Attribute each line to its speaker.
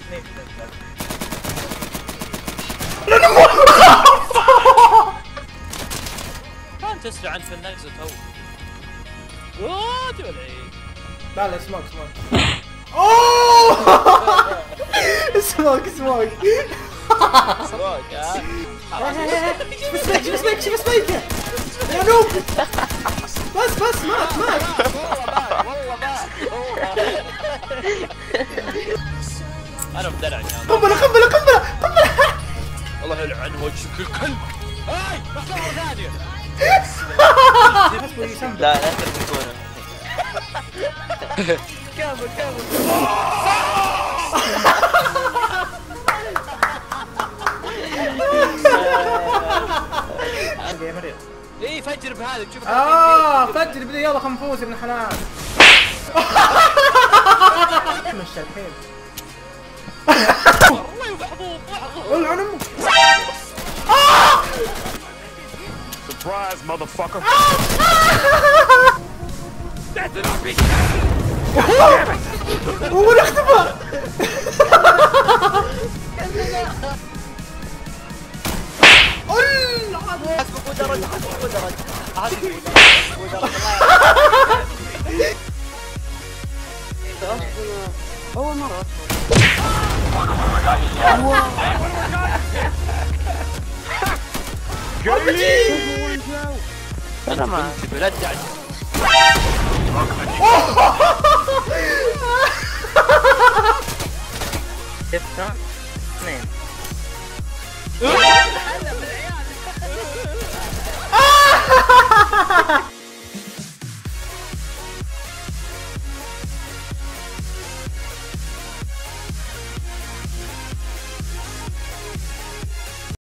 Speaker 1: كان تسرع انت في النقزه تو. اوه تولعي.
Speaker 2: لا لا سموك سموك. اوه سموك سموك.
Speaker 1: سموك ها.
Speaker 2: شوف سميك شوف سميك يا نوب. بس مات.
Speaker 1: والله مات. انا بدرع
Speaker 2: قنبلة.
Speaker 1: الله يلعن وجهك الكلب. هاي مره ثانيه.
Speaker 3: لا لا تربطونه.
Speaker 1: كمل. ايه فجر بهذا شوف.
Speaker 2: فجر بدي يلا خلينا نفوز ابن حلال. مشى الحين.
Speaker 1: والله محظوظ.
Speaker 2: العن امك.
Speaker 4: Surprise, motherfucker!
Speaker 2: هو اختفى.
Speaker 3: أول مرة أنا ما
Speaker 1: لا تعجل.
Speaker 3: اثنين